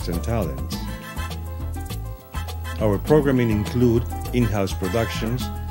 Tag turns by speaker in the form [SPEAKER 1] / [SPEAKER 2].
[SPEAKER 1] gifts and talents. Our programming include in-house productions,